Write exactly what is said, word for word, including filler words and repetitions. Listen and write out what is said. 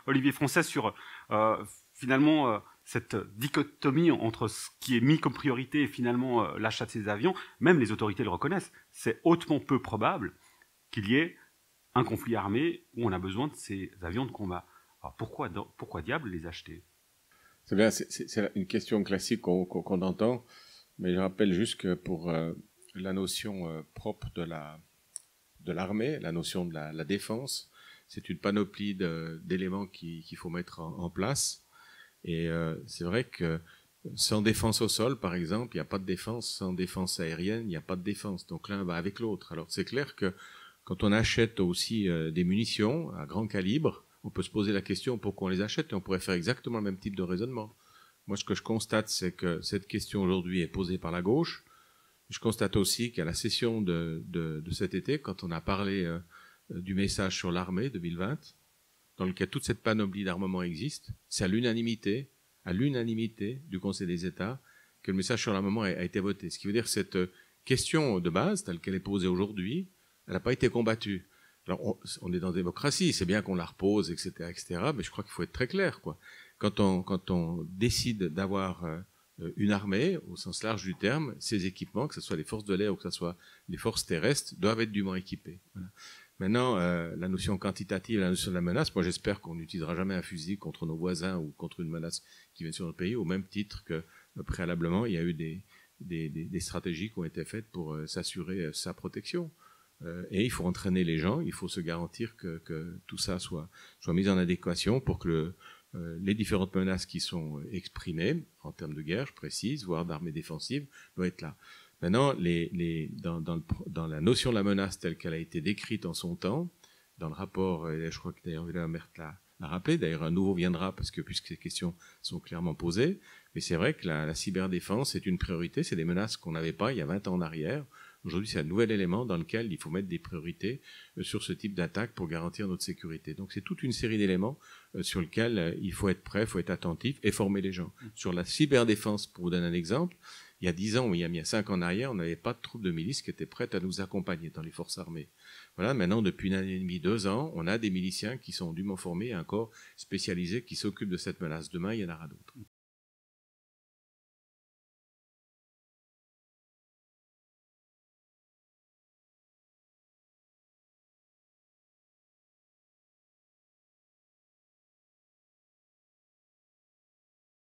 Olivier Français, sur euh, finalement euh, cette dichotomie entre ce qui est mis comme priorité et finalement euh, l'achat de ces avions. Même les autorités le reconnaissent. C'est hautement peu probable qu'il y ait un conflit armé où on a besoin de ces avions de combat. Alors pourquoi, pourquoi diable les acheter? C'est bien, c'est une question classique qu'on qu'on, qu'on entend, mais je rappelle juste que pour euh, la notion euh, propre de la de l'armée, la notion de la, la défense, c'est une panoplie d'éléments qu'il qu'il faut mettre en, en place. Et euh, c'est vrai que sans défense au sol, par exemple, il n'y a pas de défense. Sans défense aérienne, il n'y a pas de défense. Donc l'un va avec l'autre. Alors c'est clair que quand on achète aussi euh, des munitions à grand calibre, on peut se poser la question pourquoi on les achète, et on pourrait faire exactement le même type de raisonnement. Moi, ce que je constate, c'est que cette question aujourd'hui est posée par la gauche. Je constate aussi qu'à la session de, de, de cet été, quand on a parlé euh, du message sur l'armée deux mille vingt, dans lequel toute cette panoplie d'armement existe, c'est à l'unanimité, à l'unanimité du Conseil des États que le message sur l'armement a, a été voté. Ce qui veut dire que cette question de base, telle qu'elle est posée aujourd'hui, elle n'a pas été combattue. Alors, on, on est dans la démocratie, c'est bien qu'on la repose, et cetera, et cetera, mais je crois qu'il faut être très clair, quoi. Quand on, quand on décide d'avoir euh, une armée, au sens large du terme, ces équipements, que ce soit les forces de l'air ou que ce soit les forces terrestres, doivent être dûment équipés. Voilà. Maintenant, euh, la notion quantitative, la notion de la menace, moi j'espère qu'on n'utilisera jamais un fusil contre nos voisins ou contre une menace qui vient sur notre pays, au même titre que euh, préalablement, il y a eu des, des, des, des stratégies qui ont été faites pour euh, s'assurer euh, sa protection. Euh, et il faut entraîner les gens, il faut se garantir que, que tout ça soit, soit mis en adéquation pour que le, euh, les différentes menaces qui sont exprimées, en termes de guerre, je précise, voire d'armées défensives, doivent être là. Maintenant, les, les, dans, dans, le, dans la notion de la menace telle qu'elle a été décrite en son temps, dans le rapport, et je crois que d'ailleurs Wilhelm Mertz l'a rappelé, d'ailleurs un nouveau viendra parce que puisque ces questions sont clairement posées, mais c'est vrai que la, la cyberdéfense est une priorité, c'est des menaces qu'on n'avait pas il y a vingt ans en arrière. Aujourd'hui, c'est un nouvel élément dans lequel il faut mettre des priorités sur ce type d'attaque pour garantir notre sécurité. Donc c'est toute une série d'éléments sur lesquels il faut être prêt, il faut être attentif et former les gens. Sur la cyberdéfense, pour vous donner un exemple, il y a dix ans, ou il y a cinq ans en arrière, on n'avait pas de troupes de milices qui étaient prêtes à nous accompagner dans les forces armées. Voilà, maintenant, depuis une année et demie, deux ans, on a des miliciens qui sont dûment formés, un corps spécialisé qui s'occupe de cette menace. Demain, il y en aura d'autres.